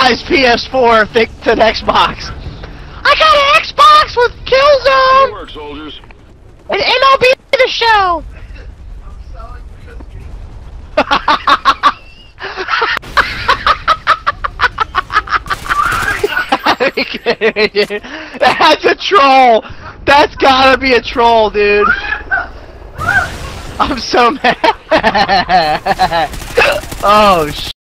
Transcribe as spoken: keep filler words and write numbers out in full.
guy's P S four thick to an Xbox. I got an Xbox with Killzone. Good work, soldiers. And M L B The Show. That's a troll. That's gotta be a troll, dude. I'm so mad. Oh, sh